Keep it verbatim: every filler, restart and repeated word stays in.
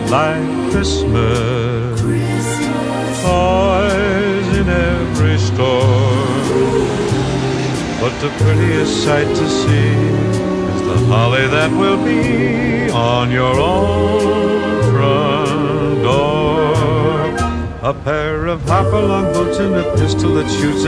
like Christmas, toys in every store. But the prettiest sight to see is the holly that will be on your own front door. A pair of hopalong boots and a pistol that shoots